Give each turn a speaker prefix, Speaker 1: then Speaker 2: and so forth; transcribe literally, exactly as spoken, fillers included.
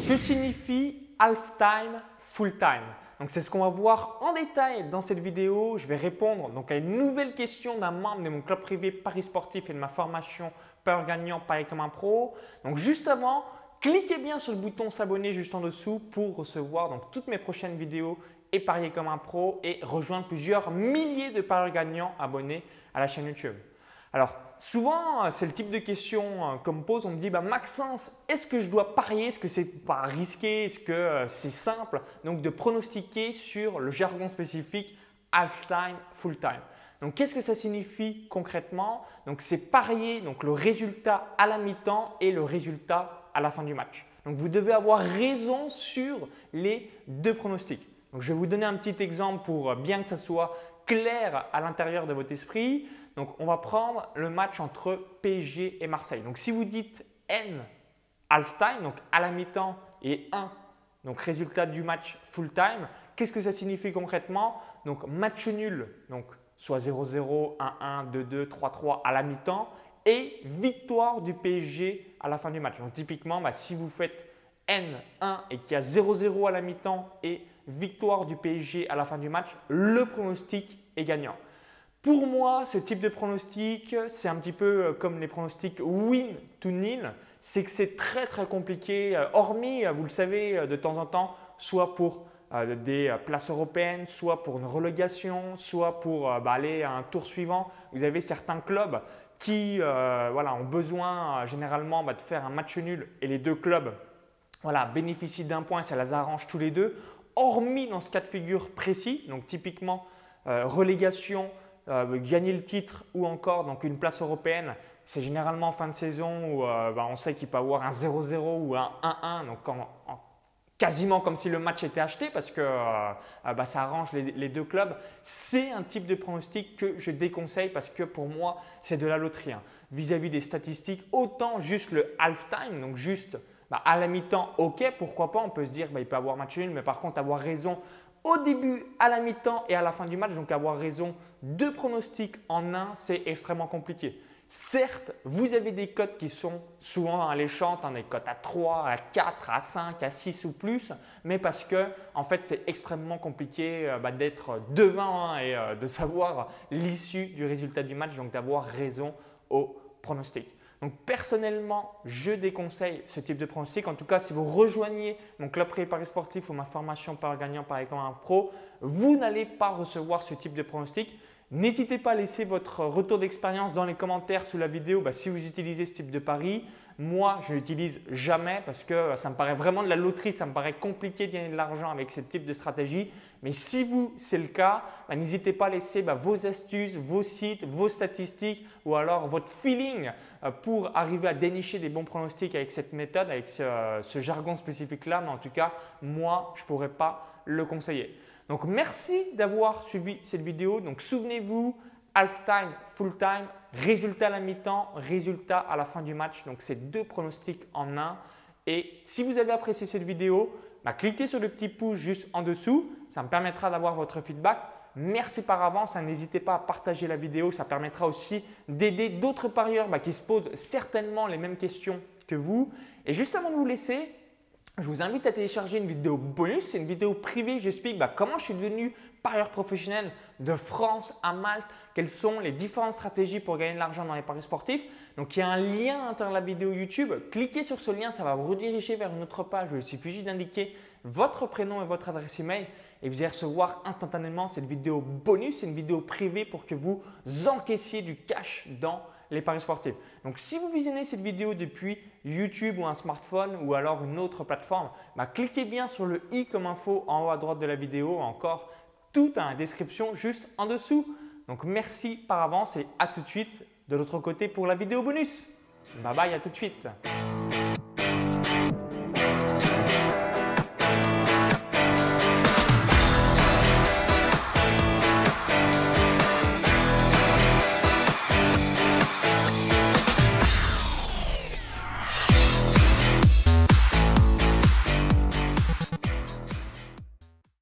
Speaker 1: Que signifie half-time, full-time? Donc c'est ce qu'on va voir en détail dans cette vidéo. Je vais répondre donc à une nouvelle question d'un membre de mon club privé Paris Sportif et de ma formation Parieur Gagnant Paris comme un pro. Donc juste avant, cliquez bien sur le bouton s'abonner juste en dessous pour recevoir donc toutes mes prochaines vidéos et parier comme un pro et rejoindre plusieurs milliers de parieurs gagnants abonnés à la chaîne YouTube. Alors souvent, c'est le type de question qu'on me pose. On me dit bah, « Maxence, est-ce que je dois parier? Est-ce que c'est pas risqué? Est-ce que euh, c'est simple ?» Donc de pronostiquer sur le jargon spécifique half-time, full-time. Donc qu'est-ce que ça signifie concrètement? Donc c'est parier donc, le résultat à la mi-temps et le résultat à la fin du match. Donc vous devez avoir raison sur les deux pronostics. Donc, je vais vous donner un petit exemple pour bien que ça soit clair à l'intérieur de votre esprit. Donc, on va prendre le match entre P S G et Marseille. Donc, si vous dites N half-time, donc à la mi-temps, et un, donc résultat du match full-time, qu'est-ce que ça signifie concrètement? Donc, match nul, donc soit zéro zéro, un un, deux deux, trois trois à la mi-temps et victoire du P S G à la fin du match. Donc, typiquement, bah, si vous faites N un et qu'il y a zéro zéro à la mi-temps et victoire du P S G à la fin du match, le pronostic est gagnant. Pour moi, ce type de pronostic, c'est un petit peu comme les pronostics win to nil. C'est que c'est très très compliqué, hormis, vous le savez, de temps en temps, soit pour euh, des places européennes, soit pour une relégation, soit pour euh, bah, aller à un tour suivant. Vous avez certains clubs qui euh, voilà, ont besoin euh, généralement bah, de faire un match nul et les deux clubs voilà, bénéficient d'un point et ça les arrange tous les deux. Hormis dans ce cas de figure précis, donc typiquement euh, relégation, euh, gagner le titre ou encore donc une place européenne, c'est généralement en fin de saison où euh, bah, on sait qu'il peut y avoir un zéro zéro ou un un un, donc en, en, quasiment comme si le match était acheté parce que euh, bah, ça arrange les, les deux clubs. C'est un type de pronostic que je déconseille parce que pour moi, c'est de la loterie. Hein. Vis-à-vis des statistiques, autant juste le half-time, donc juste Bah, à la mi-temps, ok, pourquoi pas, on peut se dire bah, il peut avoir match nul, mais par contre avoir raison au début, à la mi-temps et à la fin du match, donc avoir raison deux pronostics en un, c'est extrêmement compliqué. Certes, vous avez des cotes qui sont souvent alléchantes, hein, des cotes à trois, à quatre, à cinq, à six ou plus, mais parce que en fait, c'est extrêmement compliqué euh, bah, d'être devant hein, et euh, de savoir l'issue du résultat du match, donc d'avoir raison au pronostic. Donc personnellement, je déconseille ce type de pronostic. En tout cas, si vous rejoignez mon club privé Paris Sportif ou ma formation Parieur Gagnant Paris comme un pro, vous n'allez pas recevoir ce type de pronostic. N'hésitez pas à laisser votre retour d'expérience dans les commentaires sous la vidéo bah, si vous utilisez ce type de pari. Moi, je ne l'utilise jamais parce que ça me paraît vraiment de la loterie, ça me paraît compliqué de gagner de l'argent avec ce type de stratégie. Mais si vous, c'est le cas, bah, n'hésitez pas à laisser bah, vos astuces, vos sites, vos statistiques ou alors votre feeling euh, pour arriver à dénicher des bons pronostics avec cette méthode, avec ce, euh, ce jargon spécifique-là. Mais en tout cas, moi, je ne pourrais pas le conseiller. Donc, merci d'avoir suivi cette vidéo. Donc, souvenez-vous, half-time, full-time, résultat à la mi-temps, résultat à la fin du match. Donc, c'est deux pronostics en un. Et si vous avez apprécié cette vidéo, bah, cliquez sur le petit pouce juste en dessous. Ça me permettra d'avoir votre feedback. Merci par avance. Hein, n'hésitez pas à partager la vidéo. Ça permettra aussi d'aider d'autres parieurs bah, qui se posent certainement les mêmes questions que vous. Et juste avant de vous laisser, je vous invite à télécharger une vidéo bonus. C'est une vidéo privée. J'explique bah, comment je suis devenu parieur professionnel de France à Malte. Quelles sont les différentes stratégies pour gagner de l'argent dans les paris sportifs. Donc, il y a un lien à l'intérieur de la vidéo YouTube. Cliquez sur ce lien, ça va vous rediriger vers une autre page où il suffit juste d'indiquer votre prénom et votre adresse email et vous allez recevoir instantanément cette vidéo bonus. C'est une vidéo privée pour que vous encaissiez du cash dans les paris sportifs. Donc, si vous visionnez cette vidéo depuis YouTube ou un smartphone ou alors une autre plateforme, bah, cliquez bien sur le i comme info en haut à droite de la vidéo. Encore tout dans la description juste en dessous. Donc, merci par avance et à tout de suite de l'autre côté pour la vidéo bonus. Bye bye, à tout de suite.